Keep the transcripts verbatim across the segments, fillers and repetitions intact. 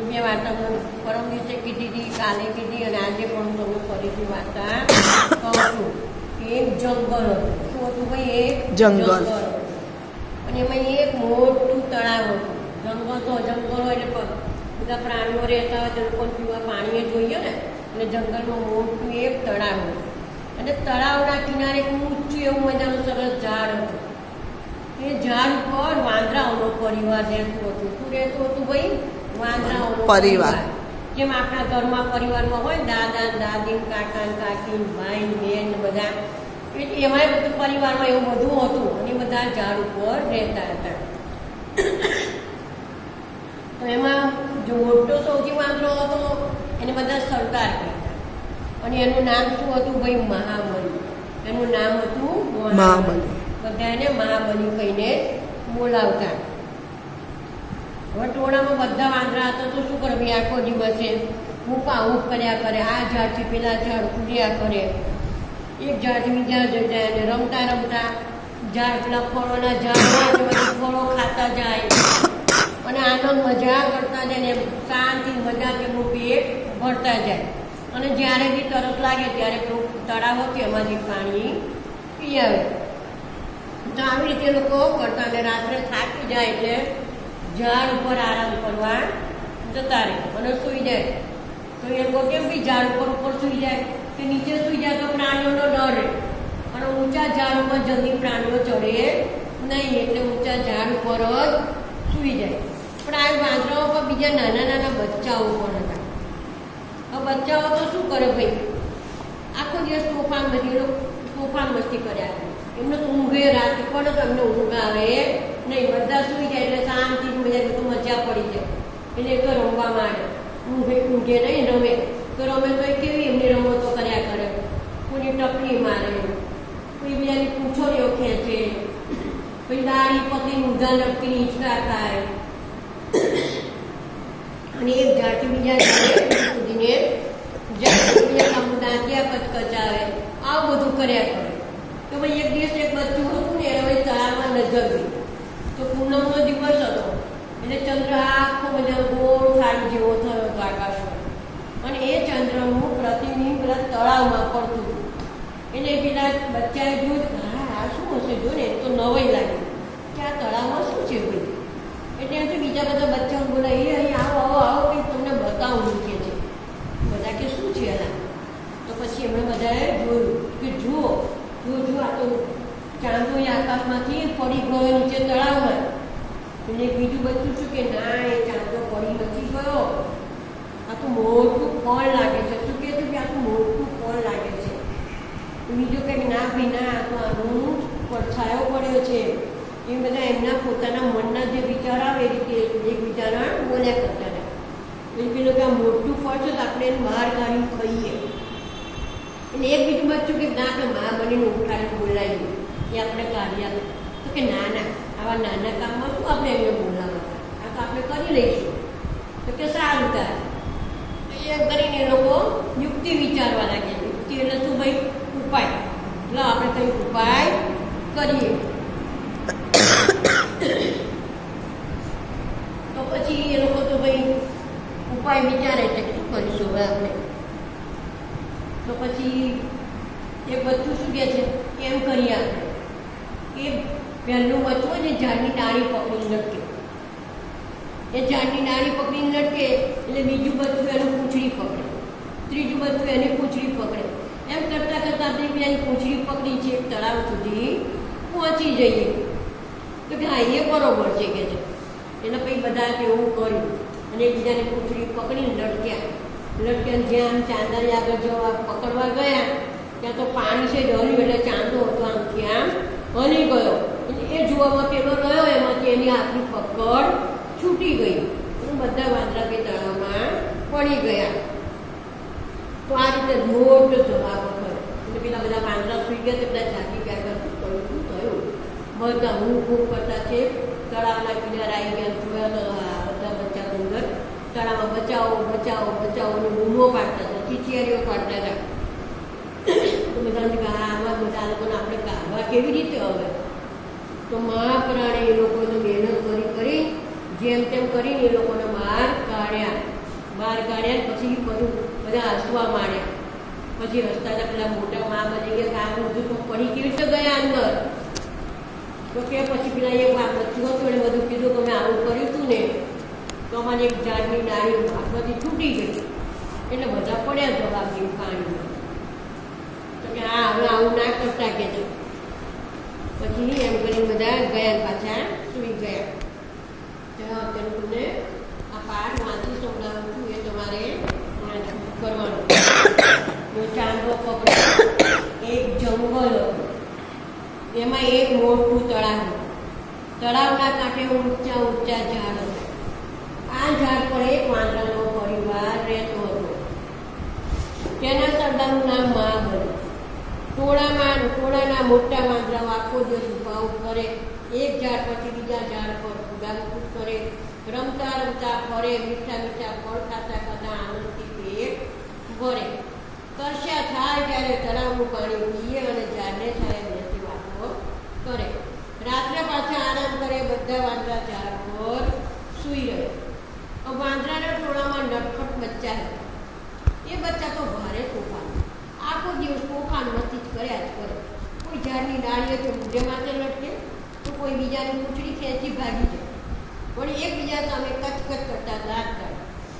મેં વાર્તા પરમ દિવસે કીધી હતી, કાલે કીધી અને આજે પણ તમને ફરીથી વાર્તા કહું છું. એક જંગલ હતું. શું હતું ભાઈ? એક જંગલ. અને એમાં એક મોટું તળાવ હતું. જંગલ તો જંગલ હોય એટલે બધા પ્રાણીઓ રહેતા હોય, તે લોકો પીવા પાણીએ જોઈએ ને, એટલે જંગલમાં મોટું એક તળાવ હતું. અને તળાવના કિનારે એક ઊંચું એવું મજાનું સરસ ઝાડ હતું. એ ઝાડ ઉપર વાંદરાઓનો પરિવાર રહેતું હતું. શું રહેતું હતું ભાઈ? વાંદરાઓનો પરિવાર. જેમ આપણા ઘરમાં પરિવારમાં હોય દાદા દાદી, કાકા કાકી, ભાઈ બહેન બધા, એમાં બધું પરિવારમાં એવું બધું હતું. અને બધા ઝાડ ઉપર રહેતા હતા. તો એમાં જો મોટો સૌથી વાંદરો હતો એને બધા સરદાર કહેતા. અને એનું નામ શું હતું ભાઈ? મહાબલી. એનું નામ હતું મહાબલી. બધા એને મહાબલી કહીને બોલાવતા. હવે ટોળામાં બધા વાંદરા હતા તો શું કરે ભાઈ? આખો દિવસે હુપા હુપ કર્યા કરે, આ ઝાડથી પેલા ઝાડ કૂદ્યા કરે, એક ઝાડથી બીજા જઈ જાય અને રમતા રમતા ઝાડ પેલા ફળોના ઝાડ હોય બધા ફળો ખાતા જાય અને આનંદ મજા કરતા જાય ને શાંતિ મજાથી એમનું પેટ ભરતા જાય. અને જ્યારે બી તરસ લાગે ત્યારે તળાવ હતું એમાંથી પાણી પી આવે. તો આવી રીતે લોકો કરતા અને રાત્રે થાકી જાય એટલે ઝાડ ઉપર આરામ કરવા જતા રહે અને સૂઈ જાય. તો એ લોકો કેમ બી ઝાડ ઉપર ઉપર સૂઈ જાય કે નીચે સૂઈ જાય તો પ્રાણીઓનો ડર રહે અને ઊંચા ઝાડ ઉપર જલ્દી પ્રાણીઓ ચડે નહીં, એટલે ઊંચા ઝાડ ઉપર જ સૂઈ જાય. પણ આ વાંદરાઓ પર બીજા નાના નાના બચ્ચાઓ પણ હતા. આ બચ્ચાઓ તો શું કરે ભાઈ? આખો દિવસ તોફાન બધી તોફાન મસ્તી કર્યા. એમને તો ઊંઘે રાતે પડે તો એમને ઊંઘ આવે નહીં. બધા સૂઈ જાય એટલે શાંતિ બધા તો મજા પડી જાય. એટલે એક તો રમવા માંડે. ઊંઘે ઊંઘે નહીં રમે તો રમે તો કેવી એમની રમતો કર્યા કરે. કોઈની ટપલી મારે, કોઈ બીજાની પૂંછડીઓ ખેંચે, કોઈ દાઢી પકડી ઊંધા લટકીને હિંચકા ખાય અને એક ઝાડથી બીજા ઝાડે સુધીને દાંતિયા કચકચાવે. આવું બધું કર્યા કરે. તો ભાઈ એક દિવસ એક બચ્ચું હતું ને એને તળાવમાં નજર ગઈ. તો પૂનમનો દિવસ હતો એટલે ચંદ્ર આખો બધા ગોળ થાળી જેવો થયો હતો આકાશમાં. અને એ ચંદ્રનું પ્રતિબિંબ પેલા તળાવમાં પડતું હતું. એટલે પેલા બચ્ચાએ જોયું, હા આ શું હશે? જો ને તો નવાઈ લાગી કે આ તળાવમાં શું છે ભાઈ? એટલે એમ તો બીજા બધા બચ્ચાઓ બોલાય, એ અહીં આવો આવો આવો કંઈક તમને બતાવું કે છે. બધા કે શું છે એના? તો પછી એમણે બધાએ જોયું કે જુઓ જો જો આ તો ચાંદો આકાશમાંથી પડી ગયો નીચે તળાવમાં. એટલે બીજું બચ્ચું શું કે ના, એ ચાંદો પડી નથી ગયો, આ તો મોટું ફળ લાગે છે. શું કહે છે કે આ તો મોટું ફળ લાગે છે. બીજું કંઈક ના ભાઈ ના, આ તો આનું પડછાયો પડ્યો છે. એ બધા એમના પોતાના મનના જે વિચાર આવે એ રીતે એકબીજાના બોલ્યા કરતા હતા. એટલે પેલું કે આ મોટું ફળ છે તો આપણે એને બહાર કાઢીને ખાઈએ. એટલે એક બીજું બચ્ચું કે ના, આપણે મહાબલીને ઉઠાડીને બોલાવીએ એ આપણે કાઢી આપે. તો કે ના ના, આવા નાના કામમાં શું આપણે એમને બોલાવવા, આ તો આપણે કરી લઈશું. તો કે સારું તાર. એમ કરીને એ લોકો યુક્તિ વિચારવા લાગ્યા. યુક્તિ એટલે શું ભાઈ? ઉપાય. એટલે આપણે કંઈક ઉપાય કરીએ. તો પછી એ લોકો તો ભાઈ ઉપાય વિચારે છે શું કરીશું હવે આપણે. તો પછી એ બધું શું કહે છે એમ કરીએ આપણે. એ પહેલું બચ્ચું ને ઝાડની ડાળી પકડીને લટકે. એ ઝાડની ડાળી પકડીને લટકે એટલે બીજું બચ્ચું એનું પૂંછડી પકડે, ત્રીજું બચ્ચું એની પૂંછડી પકડે. એમ કરતાં કરતાં આપણે પેલી પૂંછડી પકડી છે તળાવ સુધી પહોંચી જઈએ. તો કે હા એ બરોબર છે કે છે. એટલે પછી બધા એવું કર્યું અને એકબીજાની પૂંછડી પકડીને લટક્યા. લટક્યા જ્યાં ચાંદાની આગળ જવા પકડવા ગયા ત્યાં તો પાણી છે ડર્યું એટલે ચાંદો હતો આમથી આમ હલી ગયો. એ જોવામાં પેલો રહ્યો એમાંથી એની હાથની પકડ છૂટી ગઈ અને બધા વાંદરા બે તળાવમાં પડી ગયા. તો આ રીતે મોટો ધમાકો થયો. એટલે પેલા બધા વાંદરા સુઈ ગયા તો બધા જાગી ગયા કરતું કહ્યું શું થયું? બધા હું ખૂબ કરતા છે તળાવના કિનારે આવી ગયા. જોયા તો બધા બચ્ચા અંદર તળાવમાં બચાવો બચાવો બચાવો અને બૂમો પાડતા હતા, ચીચિયારીઓ પાડતા હતા. તો બધા આમાં બધા લોકોને આપણે કાઢવા કેવી રીતે હવે? તો મહાપ્રાણે એ લોકોને મહેનત કરી કરી જેમ તેમ કરીને એ લોકોને બહાર કાઢ્યા. બહાર કાઢ્યા પછી બધું બધા હસવા માંડ્યા. પછી રસ્તાના પેલા મોટા મા બની ગયા આ બધું તો પડી કેવી રીતે ગયા અંદર? તો કે પછી પેલા એક વાત નથી હતું એને બધું કીધું કે મેં આવું કર્યું હતું ને તો અમારી એક ઝાડની ડાળી આખમાંથી તૂટી ગઈ એટલે બધા પડ્યા જવાબની પાણીમાં. તો કે હા હવે આવું ના કરતા કે છે. પછી એમ કરીને બધા ગયા પાછા સુઈ ગયા. અત્યારે તમને આ પાઠ વાંચી સંભળાવું છું એ તમારે કરવાનો. ચાંદો પકડે એક જંગલ એમાં એક મોટું તળાવ. તળાવના કાંઠે ઊંચા ઊંચા ઝાડ હતા. આ ઝાડ પર એક વાંદરાનો પરિવાર રહેતો હતો. તેના સરદારનું નામ મહાબલી. ટોળામાં ટોળાના મોટા વાંદરાઓ આખો દિવસ ઉભા કરે, એક ઝાડ પછી બીજા ઝાડ પર કૂદાકૂદ કરે, રમતા રમતા ફરે, મીઠા મીઠા ફળ ખાતા ખાતા આનંદથી પેટ ભરે. તરસ્યા થાય ત્યારે તળાવનું પાણી પીએ અને ઝાડને છાંયે બેસી વાતો કરે. રાત્રે પાછા આરામ કરે. બધા વાંદરા ઝાડ પર સૂઈ રહે. વાંદરાના ટોળામાં નટખટ બચ્ચા હતા. એ બચ્ચા તો ભારે તોફાન, આખો દિવસ તોફાન મસ્તી જ કર્યા જ કરે. કોઈ ઝાડની ડાળીએ તો ઊંધે માથે લટકે, તો કોઈ બીજાની પૂંછડી ખેંચી ભાગી જાય. વળી એકબીજા સામે કચકચ કરતા દાંત કાઢે.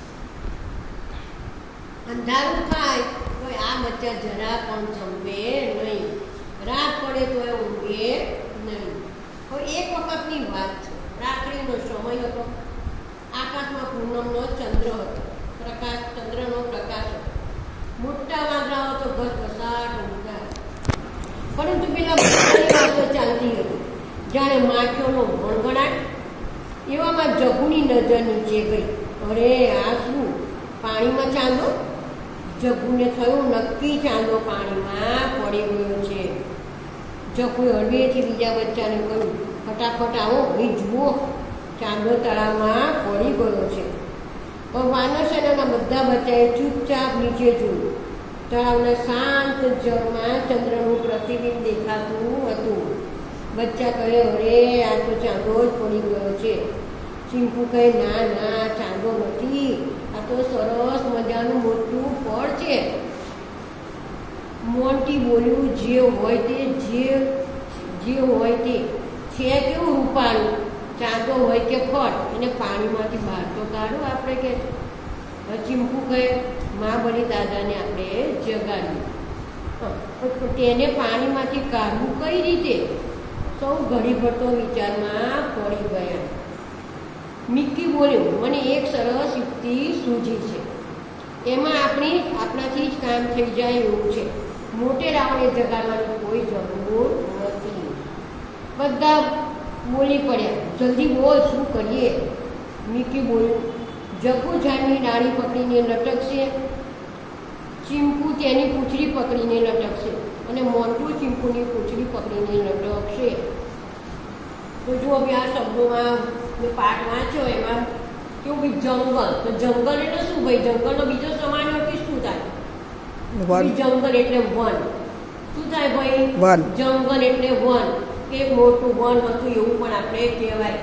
અંધારું થાય તો આ બચ્ચા જરા પણ જમે નહીં, રાત પડે તો એ ઊંઘે નહીં. હવે એક વખતની વાત છે. રાત્રિનો સમય હતો. આકાશમાં પૂનમનો ચંદ્ર હતો. પ્રકાશ ચંદ્રનો પ્રકાશ હતો. મોટા વાંદરાઓ તો ઘસઘસાટ ઊંઘતા. પરંતુ પેલા બધાની વાતો ચાલતી હતી જાણે માખીઓનો ગણગણાટ. એવામાં જગુની નજર નીચે ગઈ. અરે આ શું? પાણીમાં ચાંદો? જગુને થયું નક્કી ચાંદો પાણીમાં પડી ગયો છે. જગુએ હળવેથી બીજા બચ્ચાને કહ્યું, ફટાફટ આવો, અહીં જુઓ, ચાંદો તળાવમાં પડી ગયો છે. પણ વાનર સેનાના બધા બચ્ચાએ ચૂપચાપ નીચે જોયું. તળાવના શાંત જળમાં ચંદ્રનું પ્રતિબિંબ દેખાતું હતું. બચ્ચા કહે, અરે આ તો ચાંદો જ પડી ગયો છે. ચીંપુ કહે, ના ના, ચાંદો નથી, આ તો સરસ મજાનું મોટું ફળ છે. મોન્ટી બોલ્યું, જે હોય તે જે જે હોય તે છે કેવું રૂપાળું, ચાંદો હોય કે ફળ, એને પાણીમાંથી બહાર તો કાઢો આપણે કે. ચીંપુ કહે, મા બની દાદાને આપણે જગાડ્યું, તેને પાણીમાંથી કાઢવું કઈ રીતે? સૌ ઘડીભર તો વિચારમાં પડી ગયા. મિક્કી બોલ્યું, મને એક સરસ યુક્તિ સૂઝી છે. એમાં આપણી આપણાથી જ કામ થઈ જાય એવું છે. મોટેરાઓને જગાડવાની કોઈ જરૂર નથી. બધા બોલી પડ્યા, જલ્દી બોલ, શું કરીએ? મિક્કી બોલ્યું, જગુ ઝાડની ડાળી પકડીને લટકશે, ચીંપુ તેની પૂંછડી પકડીને લટકશે અને મોન્ટુ ચીંપુની પૂંછડી પકડીને લટકશે. તો જો હવે આ શબ્દોમાં મેં પાઠ વાંચ્યો એમાં કેવું ભાઈ જંગલ. તો જંગલ એટલે શું ભાઈ? જંગલનો બીજો સમાનાર્થી શું થાય? જંગલ એટલે વન. શું થાય ભાઈ? વન. જંગલ એટલે વન. કે મોટું વન હતું એવું પણ આપણે કહેવાય.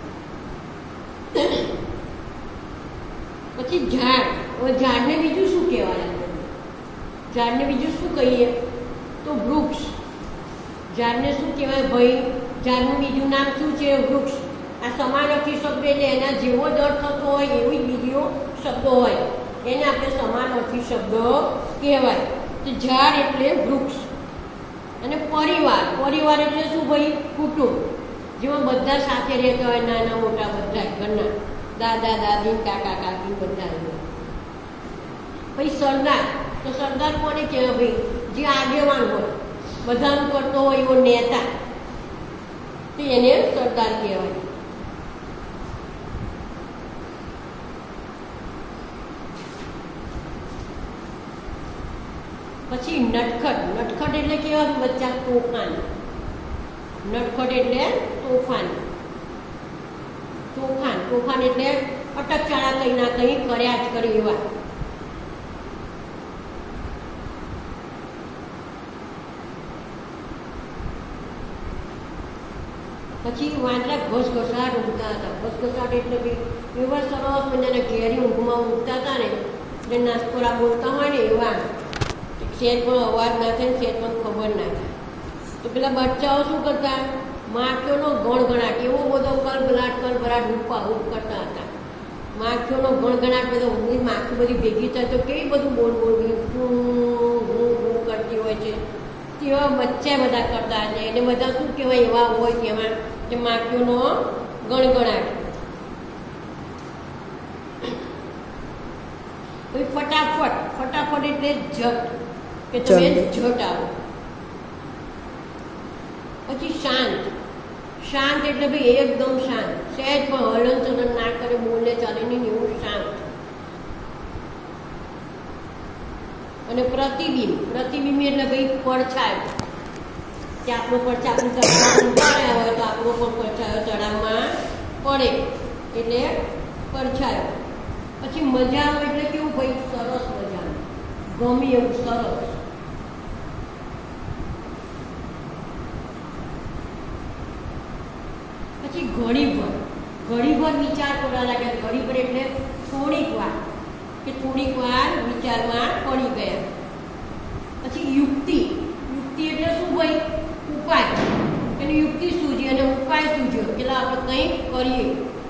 પછી ઝાડ. હવે ઝાડને બીજું શું કહેવાય? ઝાડને બીજું શું કહીએ? તો વૃક્ષ. ઝાડને શું કહેવાય ભાઈ? ઝાડનું બીજું નામ શું છે? વૃક્ષ. આ સમાનાર્થી શબ્દ એટલે એના જેવો જ અર્થ થતો હોય એવી જ બીજો શબ્દો હોય, એને આપણે સમાનાર્થી શબ્દો કહેવાય. તો ઝાડ એટલે વૃક્ષ. અને પરિવાર. પરિવાર એટલે શું ભાઈ? કુટુંબ. જેમાં બધા સાથે રહેતા હોય, નાના મોટા બધા ઘરના, દાદા દાદી, કાકા કાકી બધા. પછી સરદાર. તો સરદાર કોને કહેવાય ભાઈ? જે આગેવાન હોય, બધાનું કરતો હોય એવો નેતા, તો એને સરદાર કહેવાય. પછી નટખટ. નટખટ એટલે કેવા બચ્ચા? તોફાન. નટખટ એટલે તોફાન. તોફાન તોફાન એટલે અટકચાળા કંઈ ના કંઈ કર્યા જ કરે એવા. પછી વાંદરા ઘસઘસાટ ઊંઘતા હતા. ઘસઘસાટ એટલે બી એવા સરસ મજાના ઘેરી ઊંઘમાં ઊંઘતા હતા ને, એટલે નાસ્કોરા બોલતા હોય ને એવા, શેર પણ અવાજ ના થાય, શેર પણ ખબર ના થાય. તો પેલા બચ્ચાઓ શું કરતા, માખીઓનો ગણગણાટ એવો બધો કલબલાટ કલબલાટ ઉપા ઉપ કરતા હતા. માખીઓનો ગણગણાટ બધો ઊંઘી માખી બધી ભેગી થાય તો કેવી બધું બોલ બોલ હું કરતી હોય છે, તેવા બચ્ચા બધા કરતા હતા. એને બધા શું કહેવાય, એવા હોય તેમાં કે માખીઓનો ગણગણાટ. ફટાફટ, ફટાફટ એટલે ઝટ, કે તમે ઝટ આવો. પછી શાંત, શાંત એટલે ભાઈ એકદમ શાંત, સહેજ પણ હલન ચલન ના કરે, બોલે ચાલે નહીં એવું શાંત. અને પ્રતિબિંબ, પ્રતિબિંબ એટલે ભાઈ પડછાયો, કે આપણો પડછાયો આપણું ચડાવવામાં હોય તો આપણો પણ પડછાયો ચડાવવામાં પડે એટલે પડછાયો. પછી મજા આવે એટલે કેવું ભાઈ, સરસ મજા, ગમે એવું સરસ. પછી ઘડીભર, ઘડીભર વિચાર કરવા લાગે. ઘડીભર એટલે થોડીક વાર, કે થોડીક વાર વિચારમાં પડી ગયા. પછી યુક્તિ, યુક્તિ એટલે શું ભાઈ, ઉપાય. એની યુક્તિ સૂજી અને ઉપાય સૂજ્યો એટલે આપણે કંઈક કરીએ.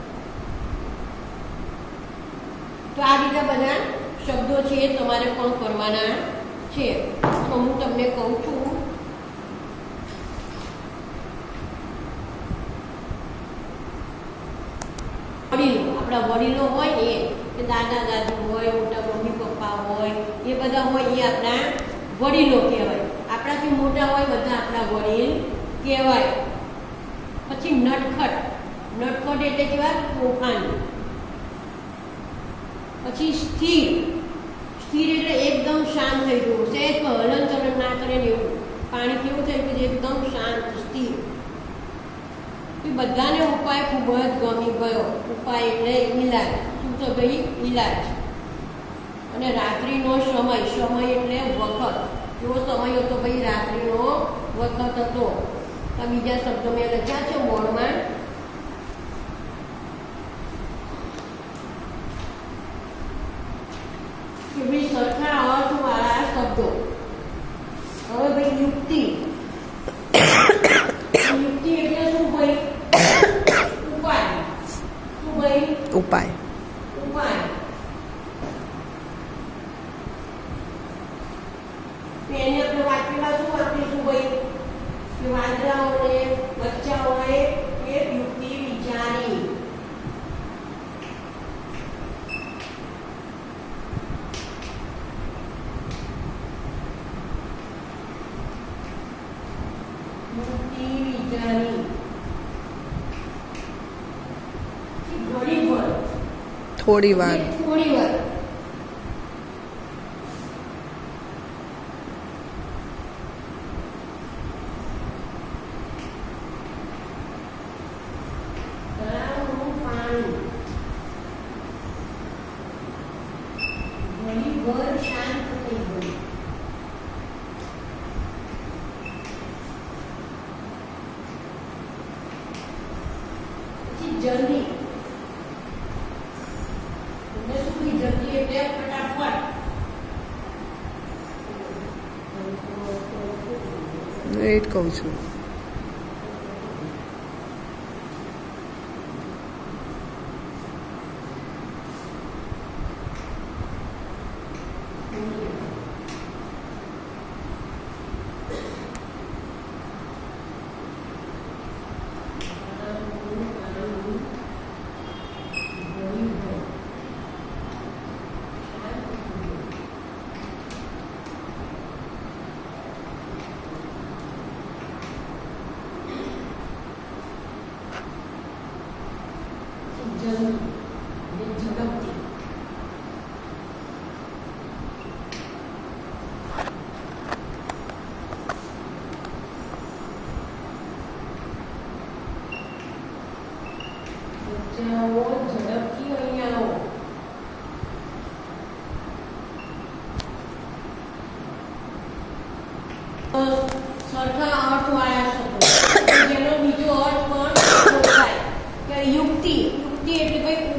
તો આ રીતે બધા શબ્દો છે એ તમારે પણ કરવાના છે. તો હું તમને કહું છું, વડીલો, આપણા વડીલો હોય ને, એ દાદા દાદી હોય, મોટા મમ્મી પપ્પા હોય, એ બધા હોય એ આપણા વડીલો કહેવાય. આપણાથી મોટા હોય બધા આપણા વડીલ કહેવાય. પછી નટખટ, નટખટ એટલે કેવા, તોફાની. પછી સ્થિર, સ્થિર એટલે એકદમ શાંત થઈ ગયું, સહેજ હલન ચલન ના કરે ને એવું. પાણી કેવું થઈ ગયું, એકદમ શાંત સ્થિર. બધાને ઉપાય ખૂબ જ ગમી ગયો. ઉપાય એટલે ઈલાજ. શું છે ભાઈ, ઈલાજ. અને રાત્રિનો સમય, સમય એટલે વખત. એવો સમય હતો ભાઈ, રાત્રિનો વખત હતો. આ બીજા શબ્દો મેં લખ્યા છે બોર્ડમાં. કે ભાઈ સરખા અર્થવાળા શબ્દો. હવે ભાઈ યુક્તિ, યુક્તિ એટલે શું ભાઈ, ઉપાય. શું ભાઈ, ઉપાય. ઉપાય. એને આપણે વાક્યમાં શું આપીશું ભાઈ, કે વાંદરાઓને બચ્ચાઓએ એક યુક્તિ વિચારી. યુક્તિ વિચારી. ઘણી વાર, થોડી વાર, થોડી વાર. તળાવનું પાણી ઘણી વાર શાંત થઈ ગયું. પછી જલ્દી, જલ્દી એટલે ફટાફટ. એ જ કહું છું.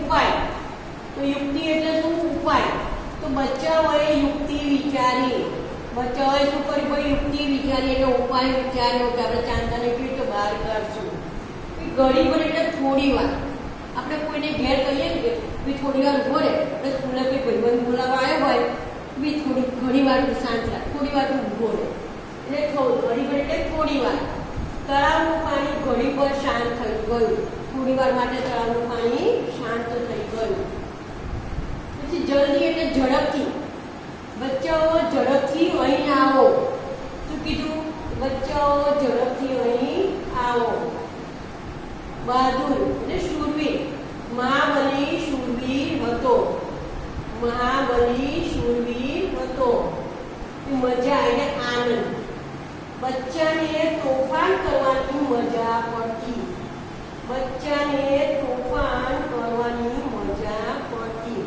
ઉપાય. તો યુક્તિ એટલે શું? ઉપાય. તો બચ્ચાઓએ યુક્તિ વિચારી. બચ્ચાઓએ શું કર્યું? ભાઈ યુક્તિ વિચારી એનો ઉપાય વિચાર્યો કે આપણે ચાંદાને કેવી રીતે બહાર કાઢશું. ઘડી પર એટલે થોડી વાર. આપણે કોઈને ઘેર કહીએ ને કે ભાઈ થોડી વાર ઉભો રહે, આપણે સ્કૂલે કોઈ ભાઈબંધ બોલાવવા આવ્યો હોય બી થોડી ઘણી વાર શાંત રાખ, થોડી વાર ઉભો રહે. એટલે ઘડી પર એટલે થોડી વાર. તળાવનું પાણી ઘડી પર શાંત થઈ ગયું. થોડી વાર માટે તળાવનું પાણી શાંત થઈ ગયું. પછી જલ્દી એટલે ઝડપથી. બચ્ચાઓ ઝડપથી અહીં આવો. શું કીધું? બચ્ચાઓ ઝડપથી અહીં આવો. બહાદુર એટલે શૂરવીર. મહાબલી શૂરવીર હતો. મહાબલી શૂરવીર હતો. મજા એટલે આનંદ. બચ્ચાને તોફાન કરવાની મજા પડતી. બચ્ચાને તોફાન કરવાની મજા પડતી.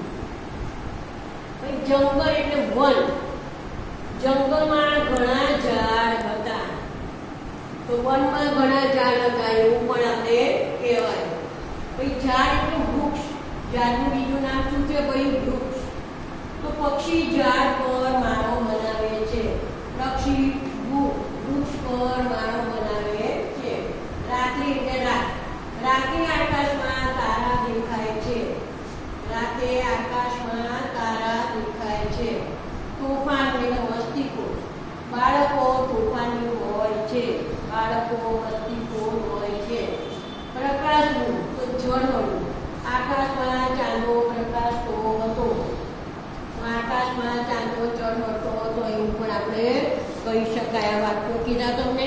જંગલ એટલે વન. જંગલમાં ઘણા ઝાડ હતા. તો વનમાં ઘણા ઝાડ હતા એવું પણ આપણે કહેવાય. પછી ઝાડ એટલે વૃક્ષ. ઝાડનું બીજું નામ શું છે? ભાઈ વૃક્ષ. તો પક્ષી ઝાડ પર માળો બનાવે છે. પક્ષી વૃક્ષ પર માળો બનાવે છે. રાત્રિ એટલે રાત. રાતે આકાશમાં તારા દેખાય છે. રાતે આકાશમાં તારા દેખાય છે. તોફાન એટલે મસ્તીખોર. બાળકો તોફાની હોય છે. બાળકો મસ્તીખોર હોય છે. પ્રકાશનું તો ઝળહળવું. આકાશમાં ચાંદો પ્રકાશતો હતો. આકાશમાં ચાંદો ઝળહળતો હતો એવું પણ આપણે કહી શકાય. આ વાક્યો કીધા તમને.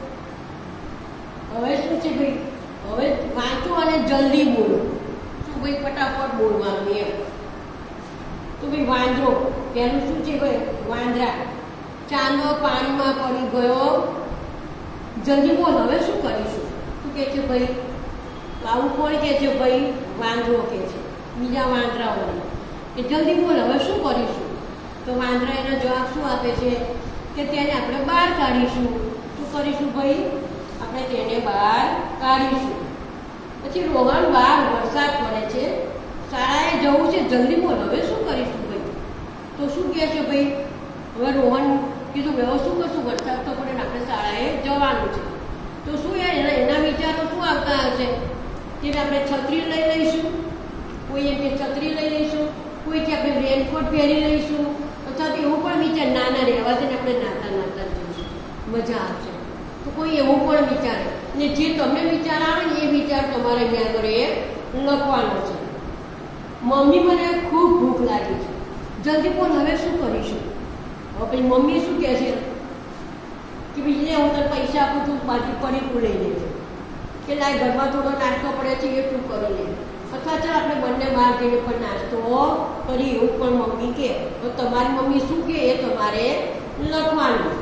હવે શું છે ભાઈ? હવે વાંચો અને જલ્દી બોલો. શું ભાઈ? ફટાફટ બોલવાનું એમ. તો ભાઈ વાંદરો પહેલું શું છે ભાઈ? વાંદરા. ચાંદો પાણીમાં પડી ગયો. જલ્દી બોલ. હવે શું કરીશું? શું કે છે ભાઈ? આવું કોણ કે છે ભાઈ? વાંદરો કે છે બીજા વાંદરાઓને કે જલ્દી બોલ હવે શું કરીશું. તો વાંદરા એનો જવાબ શું આપે છે કે તેને આપણે બહાર કાઢીશું. શું કરીશું ભાઈ? આપણે તેને બહાર કાઢીશું. પછી રોહન બહાર વરસાદ પડે છે, શાળાએ જવું છે, જલ્દી બોલ હવે શું કરીશું ભાઈ. તો શું કહે છે ભાઈ? હવે રોહન કીધું હવે શું કરશું? વરસાદ તો પડે ને આપણે શાળાએ જવાનું છે. તો શું એના એના વિચારો શું આવતા હશે કે આપણે છત્રી લઈ લઈશું, કોઈ એમ કે છત્રી લઈ લઈશું, કોઈ કે આપણે રેનકોટ પહેરી લઈશું, અથવા તો એવું પણ વિચાર નાના રહેવા દે ને આપણે નાતા નાતા જઈશું, મજા આવશે. તો કોઈ એવું પણ વિચારે ને જે તમને વિચાર આવે ને એ વિચાર તમારે ત્યાં આગળ એ લખવાનો છે. મમ્મી મને ખૂબ ભૂખ લાગી છે, જલ્દી બોલ હવે શું કરીશું. હવે પછી મમ્મી શું કહે છે કે બીજે હું તને પૈસા આપું છું, બાકી પડીકું લઈ લેજે, કે લાય ઘરમાં થોડો નાસ્તો પડે છે એ તું કરી લે, અથવા ચાલ આપણે બંને બહાર જઈને પણ નાસ્તો કરી એવું પણ મમ્મી કહે. તો તમારી મમ્મી શું કહે એ તમારે લખવાનું.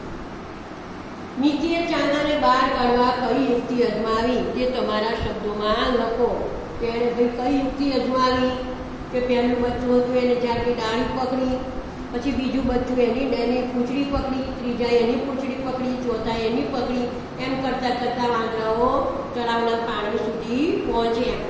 નીચે ચાંદાને બહાર કાઢવા કઈ યુક્તિ અજમાવી તે તમારા શબ્દોમાં લખો. તેણે ભાઈ કઈ યુક્તિ અજમાવી કે પહેલું બચ્ચું હતું એને જ્યાંથી ડાળી પકડી, પછી બીજું બચ્ચું એની એની પૂંછડી પકડી, ત્રીજા એની પૂંછડી પકડી, ચોથા એની પકડી, એમ કરતાં કરતાં વાંદરાઓ તળાવના પાણી સુધી પહોંચ્યા.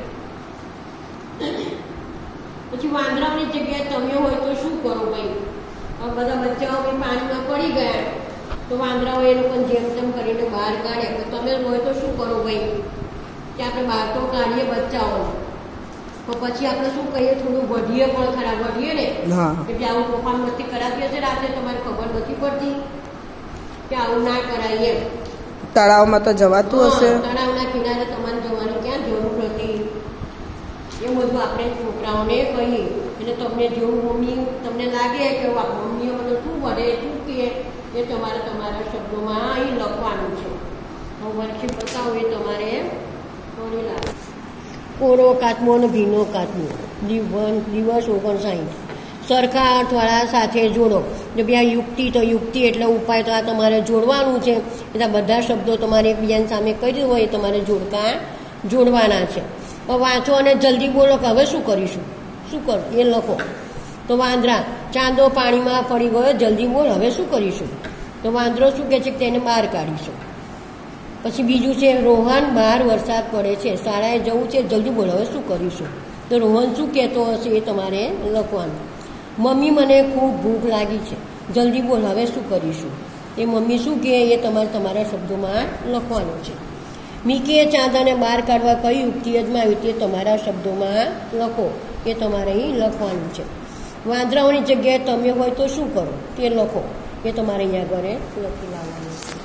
પછી વાંદરાઓની જગ્યાએ તમે હોય તો શું કરો ભાઈ? હવે બધા બચ્ચાઓ બી પાણીમાં પડી ગયા તો વાંદરાઓ એ લોકોને જેમ તેમ કરીને બહાર કાઢે. તો તમે હોય તો શું કરો ભાઈ? કે આપણે બહાર તો કાઢીએ બચ્ચાઓને, તો પછી આપણે શું કહીએ? થોડું વઢીએ પણ ખરા, વઢીએ ને એટલે આવું તોફાન મસ્તી કરાતી હશે રાત્રે, તમારે ખબર નથી પડતી કે આવું ના કરાય એમ. તળાવમાં તો જવાતું હશે, તળાવના કિનારે તમારે જવાની ક્યાં જરૂર નથી. એ બધું આપણે છોકરાઓને કહીએ એટલે તમને જેવું મમ્મી તમને લાગે કે મમ્મીઓ મને શું વઢે શું કહે એ તમારે તમારા શબ્દોમાં અહીં લખવાનું છે. હું વર્કશીટ બતાવું એ તમારે થોડી લાગે. કોરો કાચમો અને ભીનો કાચમો. દિવસ ઓગણસાઠ. સરખા અર્થવાળા સાથે જોડો. જો બે આ યુક્તિ તો યુક્તિ એટલે ઉપાય તો આ તમારે જોડવાનું છે. એટલે બધા શબ્દો તમારે એકબીજાની સામે કર્યું હોય એ તમારે જોડકા જોડવાના છે. વાંચો અને જલ્દી બોલો કે હવે શું કરીશું, શું કરું એ લખો. તો વાંદરા, ચાંદો પાણીમાં પડી ગયો, જલ્દી બોલ હવે શું કરીશું. તો વાંદરો શું કહે છે કે તેને બહાર કાઢીશું. પછી બીજું છે રોહન, બહાર વરસાદ પડે છે, શાળાએ જવું છે, જલ્દી બોલ હવે શું કરીશું. તો રોહન શું કહેતો હશે એ તમારે લખવાનું. મમ્મી મને ખૂબ ભૂખ લાગી છે, જલ્દી બોલ હવે શું કરીશું. એ મમ્મી શું કહે એ તમારે તમારા શબ્દોમાં લખવાનું છે. મીકીએ ચાંદાને બહાર કાઢવા કઈ યુક્તિ અજમાવી તે તમારા શબ્દોમાં લખો, એ તમારે અહીં લખવાનું છે. વાંદરાઓની જગ્યાએ તમે હોય તો શું કરો તે લખો, એ તમારે અહીંયા ઘરે લખી લાવવાનું છે.